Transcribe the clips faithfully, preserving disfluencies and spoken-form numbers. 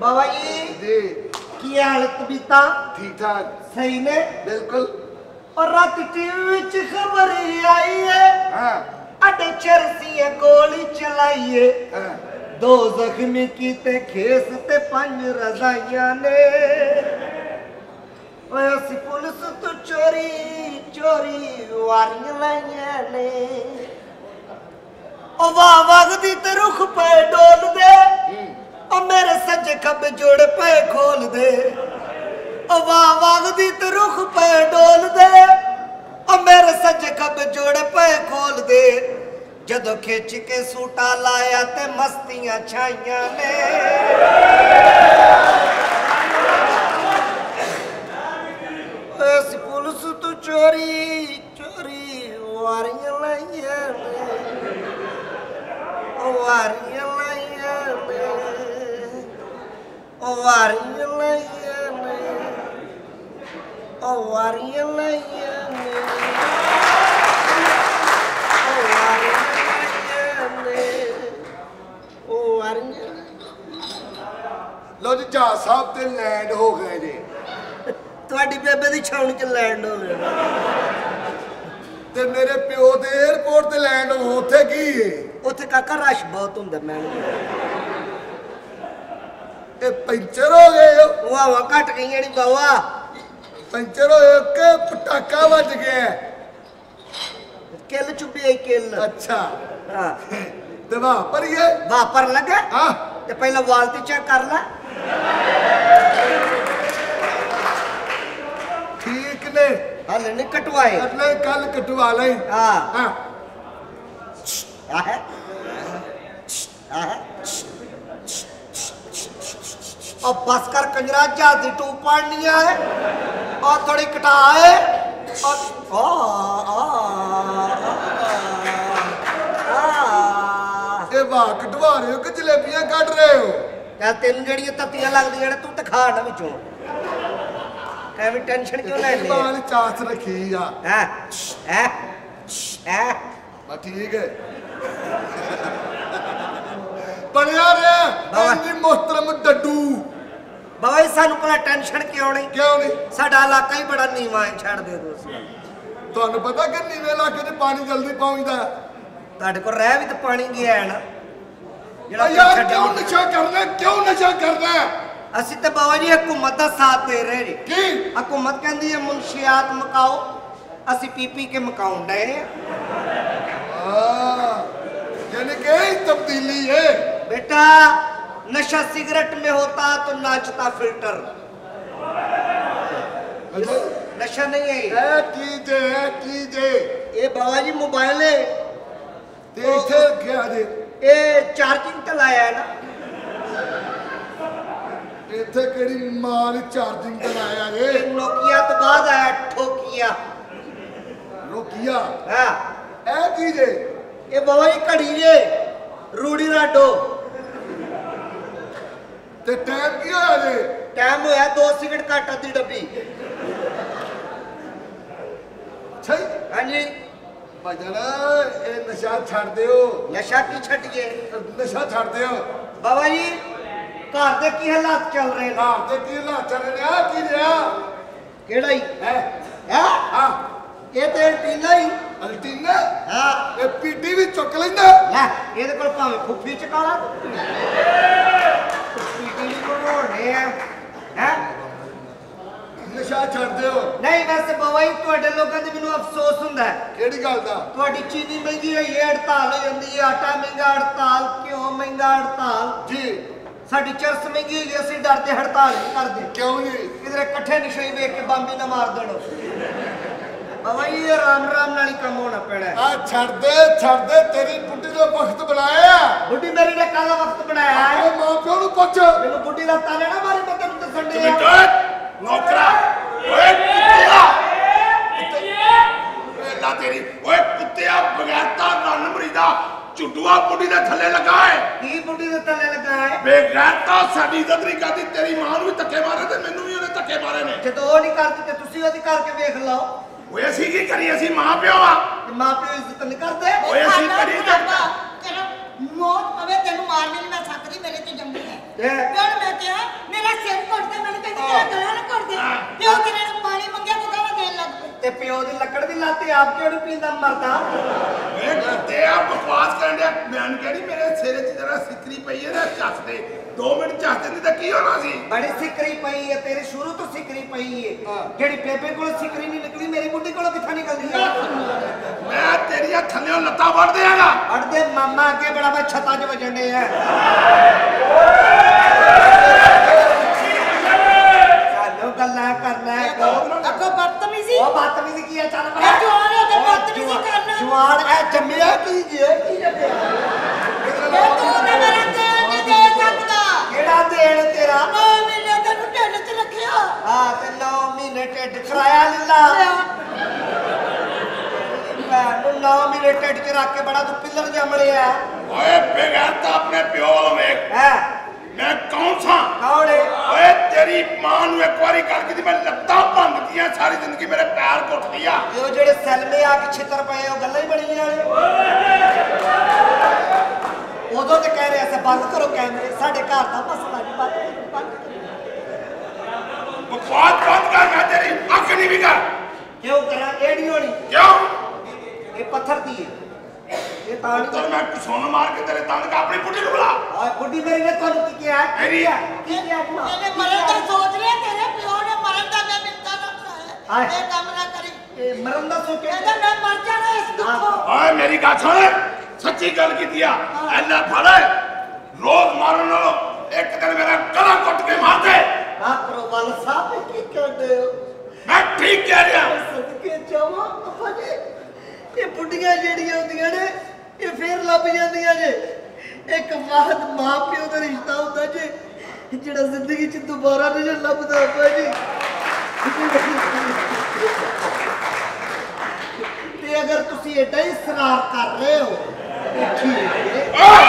बाबा जी जी की हालत बीता? ठीक ठाक सही ने? बिल्कुल। और रात टीवी विच खबर आई है हाँ अटे चरसी गोली चलाई है हाँ दो जख्मी कीते खेस ते पंज रजाइयां ने ओए असी पुलिस तो चोरी चोरी वारियां लाइयां ने ओ वाह वगदी ते रुख पे डोल दे ओ मेरे सज्जे खब्बे जोड़े पे खोल दे ओ वाह वगदी ते रुख पे डोल दे ओ मेरे सज्जे खब्बे जोड़े पे खोल दे जदों खिच के सूटा लाया ते मस्तियां छाइयां ने असी पुलिस तो चोरी चोरी वारियां लाइयां ने ओ वारियां लाइयां ने ओ वारियां लाइयां ने ओ वारियां लाइयां ने ओ वारियां ने ओ वारियां लो जी जहाज साहब ते लैंड हो गए जी ਤੁਹਾਡੀ ਬੇਬੇ ਦੀ ਛਾਉਣੀ ਚ ਲੈਂਡ ਹੋ ਗਿਆ ਤੇ ਮੇਰੇ ਪਿਓ ਦੇ 에어ਪੋਰਟ ਤੇ ਲੈਂਡ ਹੋ ਉੱਥੇ ਕੀ ਹੈ ਉੱਥੇ ਕਾਕਾ ਰਸ਼ ਬਹੁਤ ਹੁੰਦਾ ਮੈਂ ਇਹ ਪੈਂਚਰ ਹੋ ਗਏ ਵਾਹ ਵਾਹ ਘਟ ਗਈਆਂ ਨਹੀਂ ਬਾਵਾ ਪੈਂਚਰ ਹੋਏ ਕਿ ਪਟਾਕਾ ਵੱਜ ਗਿਆ ਕਿੱਲ ਚੁੱਪੀ ਆਈ ਕਿੱਲ ਅੱਛਾ ਹਾਂ ਤੇ ਵਾਪਰ ਗਏ ਵਾਪਰ ਲੱਗਾ ਹਾਂ ਤੇ ਪਹਿਲਾਂ ਵਾਲ ਤੇ ਚੈੱਕ ਕਰ ਲੈ ठीक ने हाल नहीं कटवाए अगले कल कटवा ले हाँ हाँ है है और बस कर कंजरा जाती टू पढ़नी है और थोड़ी कटा है और आ आ आ ये वाह कटवा रहे हो कि जलेबियां काट रहे हो क्या तेन जड़ियां तत्तियां लगदियां ने तू तो खा ना विचों ਐਵੇਂ ਟੈਨਸ਼ਨ ਕਿਉਂ ਲੈ ਲਈ ਬਾਲ ਚਾਸ ਰੱਖੀ ਆ ਹੈ ਹੈ ਹੈ ਬਾ ਠੀਕ ਹੈ ਬਣਿਆ ਰਿਹਾ ਇੰਨੀ ਮੁਹਤਰਮ ਡੱਡੂ ਬਾਬਾ ਜੀ ਸਾਨੂੰ ਪਤਾ ਟੈਨਸ਼ਨ ਕਿਉਂ ਨਹੀਂ ਕਿਉਂ ਨਹੀਂ ਸਾਡਾ ਇਲਾਕਾ ਹੀ ਬੜਾ ਨੀਵਾਂ ਹੈ ਛੱਡ ਦੇ ਦੋ ਤੁਹਾਨੂੰ ਪਤਾ ਕਿ ਨੀਵੇਂ ਇਲਾਕੇ 'ਚ ਪਾਣੀ ਜਲਦੀ ਪਹੁੰਚਦਾ ਤੁਹਾਡੇ ਕੋਲ ਰਹਿ ਵੀ ਤਾਂ ਪਾਣੀ ਗਿਆ ਹੈ ਨਾ ਜਿਹੜਾ ਯਾਰ ਕਿਉਂ ਨਸ਼ਾ ਕਰਨਾ ਕਿਉਂ ਨਸ਼ਾ ਕਰਨਾ ਅਸੀਂ ਤੇ ਬਾਬਾ ਜੀ ਹਕੂਮਤ ਦਾ ਸਾਥ ਦੇ ਰਹੇ ਜੀ ਕੀ ਹਕੂਮਤ ਕਹਿੰਦੀ ਹੈ ਮੁਨਸ਼ੀਆਤ ਮਕਾਓ ਅਸੀਂ ਪੀ ਪੀ ਕੇ ਮਕਾਉਣ ਡਏ ਆ यानी कि तब्दीली है बेटा नशा सिगरेट में होता तो नाचता फिल्टर नशा नहीं है ए कीजे ए कीजे ये बाबा जी मोबाइल है ते इथे क्या दे ये चार्जिंग ते लाया है ना इथे केड़ी माल चार्जिंग ते लाया है नोकिया तो बाद आया ठोकिया नोकिया हां ए कीजे ये बाबा जी घड़ी जे रूड़ी राडो ते टाइम की होया जे टाइम होया दो सिगरेट घट आधी डब्बी सही हां जी भजन ए नशा छड़ दियो नशा की छटिए नशा छड़ दियो बाबा जी घर दे की हालात चल रहे हैं घर दे की हालात चल रहे हैं की रिया केड़ा ही है है हां ये ते टीला ही अल्टीना हां ए पीटी भी चुक लेंदा ले ਇਹਦੇ ਕੋਲ ਭਾਵੇਂ ਫੁੱਫੀ ਚਕਾਲਾ ਪੀਟੀ ਵੀ ਬਣਾਉਣੇ ਆ ਹੈ ਨਸ਼ਾ ਛੱਡ ਦਿਓ ਨਹੀਂ ਵੈਸੇ ਬਾਬਾ ਜੀ ਤੁਹਾਡੇ ਲੋਕਾਂ ਦੀ ਮੈਨੂੰ ਅਫਸੋਸ ਹੁੰਦਾ ਹੈ ਕਿਹੜੀ ਗੱਲ ਦਾ ਤੁਹਾਡੀ ਚੀਨੀ ਮਹਿੰਗੀ ਹੋਈ ਹੈ ਹੜਤਾਲ ਹੋ ਜਾਂਦੀ ਹੈ ਆਟਾ ਮਹਿੰਗਾ ਹੜਤਾਲ ਕਿਉਂ ਮਹਿੰਗਾ ਹੜਤਾਲ ਜੀ ਸਾਡੀ ਚਰਸ ਮਹਿੰਗੀ ਹੋਈ ਅਸੀਂ ਡਰਦੇ ਹੜਤਾਲ ਨਹੀਂ ਕਰਦੇ ਕਿਉਂ ਨਹੀਂ ਕਿਧਰੇ ਇਕੱਠੇ ਨਿਸ਼ਈ ਵੇਖ ਕੇ ਬੰਬੀ ਨਾ ਮਾਰ ਦੇਣ ਬਾਬਾ ਜੀ ਇਹ ਰਾਮ ਰਾਮ ਨਾਲ ਹੀ ਕੰਮ ਹੋਣਾ ਪੈਣਾ ਆ ਛੱਡ ਦੇ ਛੱਡ ਦੇ ਤੇਰੀ ਬੁੱਢੀ ਦਾ ਵਕਤ ਬਣਾਇਆ ਬੁੱਢੀ ਮੇਰੀ ਨੇ ਕਾਹਦਾ ਵਕਤ ਬਣਾਇਆ ਆਪਣੇ ਮਾਂ ਪਿਓ ਨੂੰ ਪੁੱਛ ਮੈਨੂੰ ਬੁੱਢੀ ਦਾ ਤਾਨੇ ਨਾ ਮਾਰੀ ਮੈਂ ਤੈਨੂੰ ਦੱਸਣ ਡਿਆ ਨੌਕਰਾ ਓਏ ਕੁੱਤਿਆ ਵੇਲਾ ਤੇਰੀ ਓਏ ਕੁੱਤਿਆ ਬਗੈਰਤਾ ਨਨ ਮਰੀਦਾ ਝੁੱਟੂਆ ਬੁੱਢੀ ਦੇ ਥੱਲੇ ਲੱਗਾ ਹੈ ਕੀ ਬੁੱਢੀ ਦੇ ਥੱਲੇ ਲੱਗਾ ਹੈ ਬੇਗੈਰਤਾ ਸਾਡੀ ਇੱਜ਼ਤ ਨਹੀਂ ਕਰਦੀ ਤੇਰੀ ਮਾਂ ਨੂੰ ਵੀ ਧੱਕੇ ਮਾਰੇ ਤੇ ਮੈਨੂੰ ਵੀ ਉਹਨੇ ਧੱਕੇ ਮਾਰੇ ਨੇ ਜਦੋਂ ਉਹ ਨਹੀਂ ਕਰਦੀ ਤੇ ਤੁਸੀਂ ਉਹਦੀ ਕਰਕੇ ਵੇਖ ਲਓ ਓਏ ਅਸੀਂ ਕੀ ਕਰੀਏ ਅਸੀਂ ਮਾਂ ਪਿਓ ਆ ਤੇ ਮਾਂ ਪਿਓ ਇੱਜ਼ਤ ਨਹੀਂ ਕਰਦੇ ਓਏ ਅਸੀਂ ਕਰੀ ਤੇਰਾ ਮੌਤ ਪਵੇ ਤੈਨੂੰ ਮਾਰਨੀ ਨਹੀਂ ਮੈਂ ਸਕਦੀ ਮੇਰੇ ਤੇ ਜੰਮੀ ਹੈ ਤੇ ਫਿਰ ਮੈਂ ਕਿਹਾ प्यो दी लकड़ दी लाते आप क्यों नहीं पींदा मरदा ਓਏ ਕੁੱਤੇ ਆ ਬਕਵਾਸ ਕਰਨ ਡਿਆ ਮੈਂ ਕਿਹੜੀ ਮੇਰੇ ਸਿਰ 'ਚ ਜਰਾ ਸਿੱਕਰੀ ਪਈ ਹੈ ਨਾ ਚੱਸ ਦੇ दो मिनट ਚੱਸ ਦਿੰਦੀ ਤਾਂ ਕੀ ਹੋਣਾ ਸੀ बड़ी सिकरी पई है तेरे शुरू तो सिकरी पई है जेड़ी बेबे कोल सिकरी नहीं निकली मेरी बुड्ढी कोल किथा निकलदी है मैं तेरियां थल्लेों लत्तां वड़ देंगा अड़ दे मामा अगे बड़ा मैं छत्ता च वजण दे है सानू गल्लां करना है अगो बदतमीजी ओ बदतमीजी की है चल ए जवान है ते बदतमीजी करना जवान है जम्मिया की जे की जम्मिया ए तू ते मेरा तेल नहीं दे सकदा केड़ा देण तेरा नौ महीने तैनू ढिੱਡ च रखिया हां ते नौ महीने ढिੱਡ कराया लीला मैं नौ महीने ढिੱਡ च रख के बड़ा तू पिलर जमड़े है ओए बेगैरता अपने प्यो वाल वेख है मैं कौन सा कौन है ओए तेरी मां नु एक बारी कर के मैं लत्तां भंग दियां सारी जिंदगी मेरे पैर घुट लिया यो जेड़े सेल में आके छितर पए ओ गल्ला ही बड़ी वाले उदों ते कह रहे ऐसे बंद करो कैमरे साडे घर दा मसला नहीं बंद बंद बकवास बंद कर मैं तेरी अख नहीं भी कर क्यों करा एड़ी होनी क्यों ये पत्थर दी है ये ताड़ी तो मैं सोना मार के तेरे तन का अपनी बुढ़ी को बुला और बुढ़ी मेरी ने तोनु की किया है मेरी की किया मैंने मरन दा सोच लिया तेरे प्यो ने मरन दा मैं मिलता ना हाय। ए काम ना करी ये मरन दा सोचे कहदा मैं मर जाना इस दुखों ओए मेरी गल सुन सच्ची गल की दिया ऐना फड़े रोज मारन नालों एक दिन मेरा गला कट के मार दे हां करो वाला साहब की कर दे हो मैं ठीक कह रहा सदके जावा अपा जी ये बुढ़ियां जेड़ियां होंदियां ने ये फिर लभ जांदियां जे एक वाहद मां प्यो दा रिश्ता हुंदा जे जेड़ा जिंदगी च दोबारा नहीं लभदा अपा जी ते अगर तुसी एडा ही इसरार कर रहे हो तो ठीक है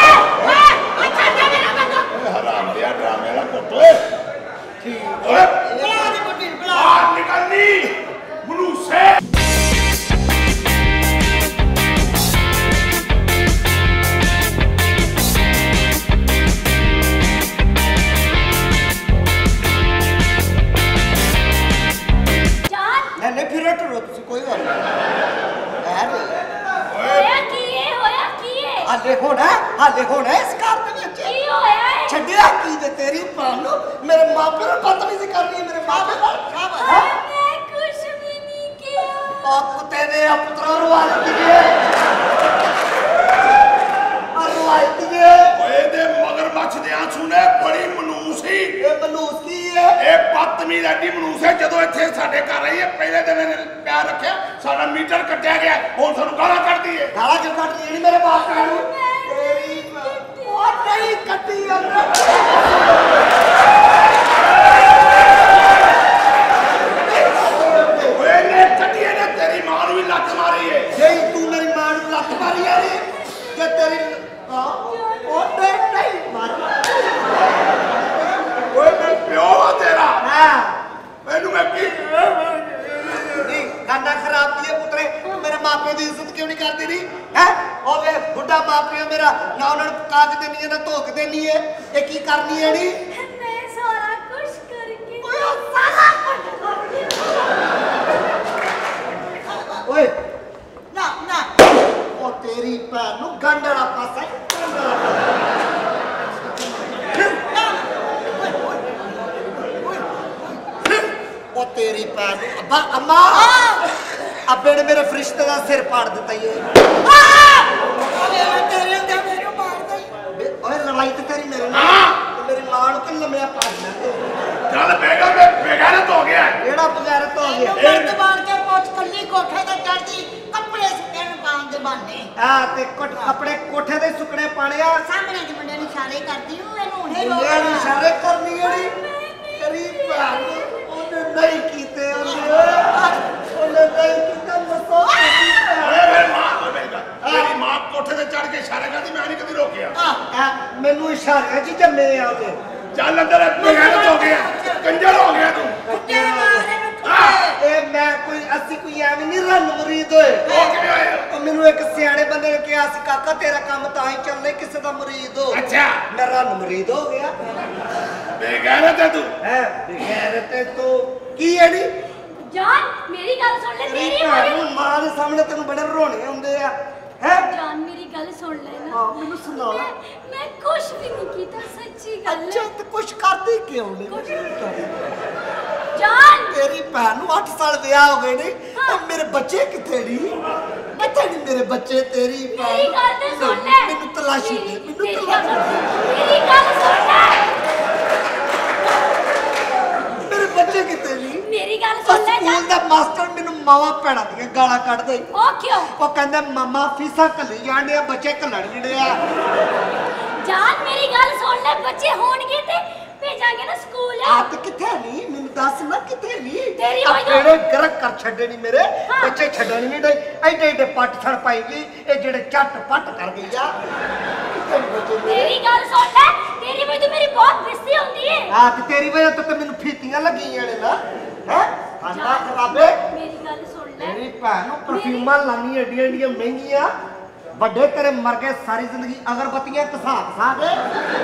हराम दिया ड्रामे वाला कोटो ठीक ओए बुला दे बुढ़ी बुला बाहर निकलनी मनुष्य नहीं फिर टरो तुसी कोई गल नहीं होया की है होया की है हाले होना हाले होना इस घर दे विच की होया है छड्डिया की दे तेरी पालो मेरे मापे ने बदतमीजी करनी है मेरे मापे नाल मैं कुछ भी नहीं किया ओ कुत्ते ने पुत्रा रुवाल दिए रुवाल दिए ओए दे मगरमच्छ दे आंसू ने बड़ी मनूस ही ये बलूस की है ए बदतमीज एडी मनूस है जदों इत्थे साडे घर आई है पहले दिन ने प्यार रखया साडा मीटर कट्टिया गया हुण सानू गालां कढदी है गाला क्यों काट रही है मेरे बाप नाल तेरी ओ नहीं कट्टी अंदर ओए ने कट्टिए ने तेरी मां नु भी लत मारी है जई तू मेरी मां नु लत मारी है जे तेरी हां ओ नहीं मारी ओए मैं प्यो तेरा हां मैनू मैं की नहीं गाना खराब किए पुत्रे मेरे मापे की इज्जत क्यों नहीं करती नहीं है ओ वे बुढ़ा मापियो मेरा ना उन्होंने काग देनी है ना धोक देनी है ये की करनी है नी मैं सारा कुछ करके ओए सारा कुछ ओए ना ना ओ तेरी भैन नु गंड वाला पासा ओ तेरी भैन नु अब्बा अम्मा अब्बे ने मेरे फरिश्ते का सिर फाड़ दिता ये तेरे अंदर मेरे मार दे ओए लड़ाई तो तेरी मेरे नाल मेरी मां नु तो लम्या पाड़ना चल बेगा मैं बेगारत हो गया एड़ा बगैरत हो गया मर्द बाण के पोछ कल्ली कोठे ते चढ़दी कपड़े सुकण पाउं दे बाने आ ते कोट कपड़े कोठे ते सुकने पाणिया सामने के मुंडे नु इशारे करदी हूं एनु हुणे रोक मुंडे नु इशारे करनी एड़ी तेरी भैन ओने नहीं कीते ओने ओने नहीं कीता मसो ओए मेरी मां को बेगा तेरी मां कोठे ते चढ़ के इशारे करदी मैं नहीं कदी रोकिया मैनू इशारे च जम्मे आ ओदे चल अंदर बेगारत हो गया कंजर हो गया तू कुत्ते मारे नु ए मैं कोई अस्सी कोई एवं नहीं रन मुरीद होए हो गया मैनू एक सियाने बंदे ने कहा सी काका तेरा काम तां ही चलने किसे दा मुरीद हो अच्छा मैं रन मुरीद हो गया बेगारत है तू है बगैरत है तो की एड़ी जान मेरी गल सुन ले तेरी तेरी मां दे सामने तेन बड़े रोने आउंदे आ है जान मेरी गल सुन ले ना हां मैनू सुना मैं, मैं कुछ भी नहीं कीता सच्ची गल अच्छा ते कुछ करदी क्यों नहीं कुछ जान तेरी भैन नू आठ साल विआह हो गए ने और मेरे बच्चे किथे नहीं किथे नहीं मेरे बच्चे तेरी मेरी गल ते सुन ले मैनू तलाशी दे मैनू मेरी तलाशी गल मेरी गल सुन ले मेरे बच्चे किथे नहीं मेरी गल सुन ले स्कूल दा मास्टर मैनू मावा भैणा दी गालां कढदे ओ क्यों ਉਹ ਕਹਿੰਦਾ ਮਾਮਾ ਫੀਸਾਂ ਕੱਲੀ ਜਾਂਦੇ ਆ ਬੱਚੇ ਕੱਲਣ ਜਿਹੜੇ ਆ जान मेरी गल सुन ले बच्चे होणगे ते भेजांगे ना स्कूल ਆਪ ਕਿੱਥੇ ਨਹੀਂ ਮੈਨੂੰ ਦੱਸ ਨਾ ਕਿੱਥੇ ਨਹੀਂ ਤੇਰੀ ਆ ਵਜ੍ਹਾ- ਕਿਹੜੇ ਗਰਕ ਕਰ ਛੱਡੇ ਨਹੀਂ ਮੇਰੇ ਹਾਂ। ਬੱਚੇ ਛੱਡਣ ਨਹੀਂ ਦੇ ਐਡੇ ਐਡੇ ਪੱਟ ਛੜ ਪਾਈ ਗਈ ਇਹ ਜਿਹੜੇ ਝੱਟ ਪੱਟ ਕਰ ਗਈ ਆ ਕਿੱਥੇ ਨੀ ਬੱਚੇ ਮੇਰੇ मेरी गल सुन ले तेरी वजह मेरी बहुत बेइज्जती होती है ਆ ਤੇ ਤੇਰੀ ਵਜ੍ਹਾ ਤੋਂ ਤੇ ਮੈਨੂੰ ਫੀਤੀਆਂ ਲੱਗੀਆਂ ਨੇ ਨਾ ਹੈ ਖਾਂਦਾ जान, ਖਰਾਬੇ मेरी गल सुन ले ਮੇਰੀ ਭੈਣ ਨੂੰ ਪਰਫਿਊਮਾਂ ਲਾਣੀ ਏਡੀਆਂ ਏਡੀਆਂ ਮਹਿੰਗੀਆਂ ਵੱਡੇ ਤੇਰੇ ਮਰ ਗਏ ਸਾਰੀ ਜ਼ਿੰਦਗੀ ਅਗਰਬੱਤੀਆਂ ਘਸਾ ਘਸਾ ਕੇ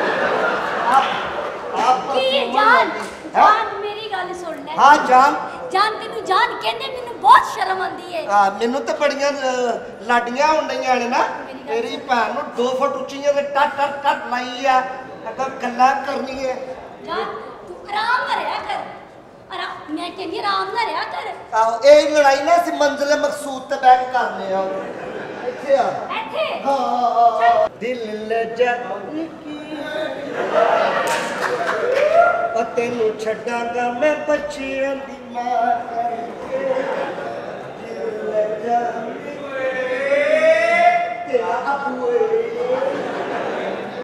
ਆਪ ਆਪ की है परफ्यूमां जान लाਉਂਦੀ। जान मेरी गल सुन ले ਹਾਂ ਜਾਨ जान तेनू जान कहंदे मैनू बहुत शर्म आंदी है ਆ ਮੈਨੂੰ ਤੇ ਬੜੀਆਂ ਅ, ਲਾਡੀਆਂ ਹੁੰਦੀਆਂ ਨੇ ਨਾ ਤੇਰੀ ਭੈਣ ਨੂੰ ਦੋ ਫੁੱਟ ਉੱਚੀਆਂ ਤੇ ਟੱਟ ਟੱਟ ਟੱਟ ਲਾਈ ਆ ਅਗਰ ਗੱਲਾਂ ਕਰਨੀ ਹੈ जान तू आराम ना रहा कर आराम मैं कहंदी आराम ना रहा कर ਆਹੋ ਇਹ ਲੜਾਈ ਨਾ ਅਸੀਂ ਮੰਜ਼ਿਲ ਮਕਸੂਦ ਤੇ ਬੈਠ ਕੇ ਕਰਨੇ ਆ ਇੱਥੇ ਆ ऐथे ਹਾਂ ਦਿਲ ਲਜਾਈ ਕੀ ਉਹ ਤੈਨੂੰ ਛੱਡਾਂਗਾ ਮੈਂ ਬੱਚਿਆਂ ਦੀ ਮਾਂ ਕਰਕੇ ਦਿਲ ਲਜਾਈ ਤੇਰਾ ਆਪੂਏ